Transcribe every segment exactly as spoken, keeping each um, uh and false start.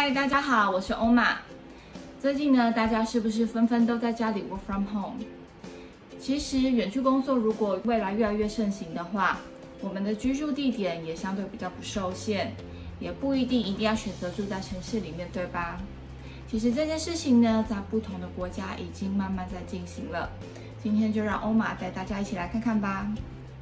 嗨，大家好，我是欧玛。最近呢，大家是不是纷纷都在家里 work from home？ 其实远距工作如果未来越来越盛行的话，我们的居住地点也相对比较不受限，也不一定一定要选择住在城市里面，对吧？其实这件事情呢，在不同的国家已经慢慢在进行了。今天就让欧玛带大家一起来看看吧。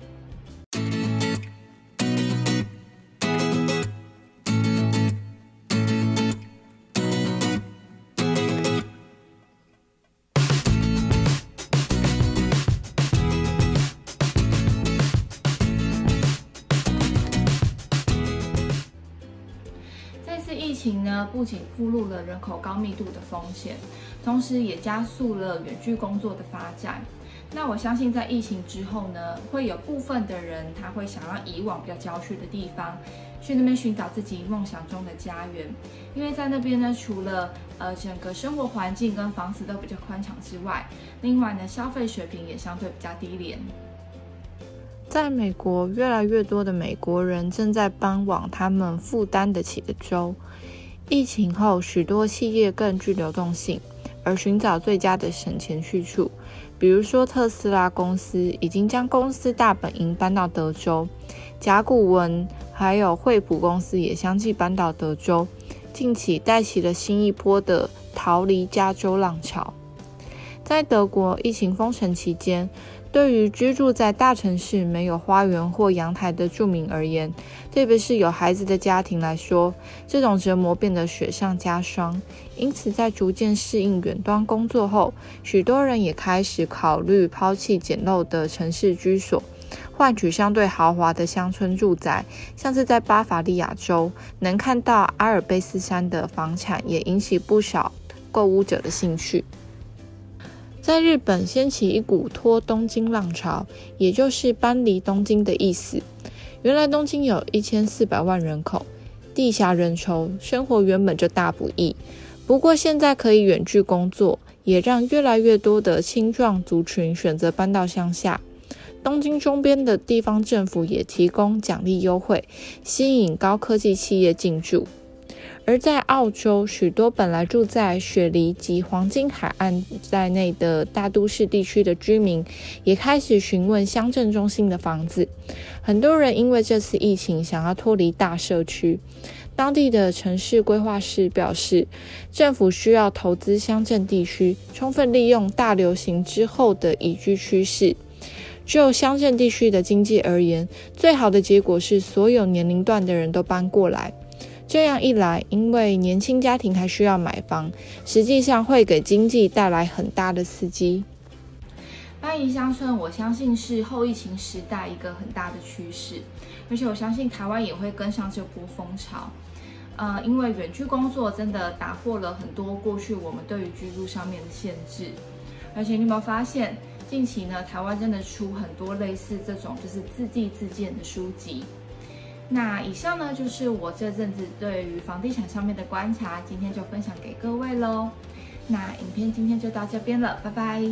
疫情呢，不仅暴露了人口高密度的风险，同时也加速了远距工作的发展。那我相信在疫情之后呢，会有部分的人他会想要移往比较郊区的地方，去那边寻找自己梦想中的家园。因为在那边呢，除了呃整个生活环境跟房子都比较宽敞之外，另外呢，消费水平也相对比较低廉。 在美国，越来越多的美国人正在搬往他们负担得起的州。疫情后，许多企业更具流动性，而寻找最佳的省钱去处。比如说，特斯拉公司已经将公司大本营搬到德州，甲骨文还有惠普公司也相继搬到德州，近期带起了新一波的逃离加州浪潮。在德国疫情封城期间，对于居住在大城市没有花园或阳台的住民而言，特别是有孩子的家庭来说，这种折磨变得雪上加霜。因此，在逐渐适应远端工作后，许多人也开始考虑抛弃简陋的城市居所，换取相对豪华的乡村住宅。像是在巴伐利亚州，能看到阿尔卑斯山的房产，也引起不少购物者的兴趣。在日本掀起一股脱东京浪潮，也就是搬离东京的意思。原来东京有一千四百万人口，地狭人稠，生活原本就大不易。不过现在可以远距工作，也让越来越多的青壮族群选择搬到乡下。东京周边的地方政府也提供奖励优惠，吸引高科技企业进驻。而在澳洲，许多本来住在雪梨及黄金海岸在内的大都市地区的居民，也开始询问乡镇中心的房子。很多人因为这次疫情想要脱离大社区，当地的城市规划师表示，政府需要投资乡镇地区，充分利用大流行之后的宜居趋势。就乡镇地区的经济而言，最好的结果是所有年龄段的人都搬过来。这样一来，因为年轻家庭还需要买房，实际上会给经济带来很大的刺激。 搬移乡村，我相信是后疫情时代一个很大的趋势，而且我相信台湾也会跟上这波风潮。呃，因为远距工作真的打破了很多过去我们对于居住上面的限制，而且你有没有发现，近期呢，台湾真的出很多类似这种就是自地自建的书籍。那以上呢，就是我这阵子对于房地产上面的观察，今天就分享给各位咯。那影片今天就到这边了，拜拜。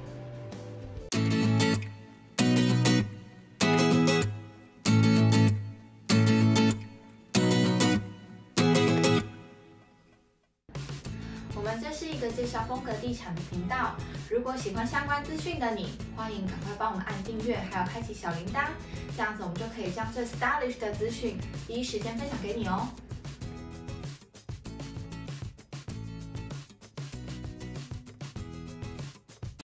我们这是一个介绍风格地产的频道，如果喜欢相关资讯的你，欢迎赶快帮我们按订阅，还有开启小铃铛，这样子我们就可以将最 stylish 的资讯第一时间分享给你哦。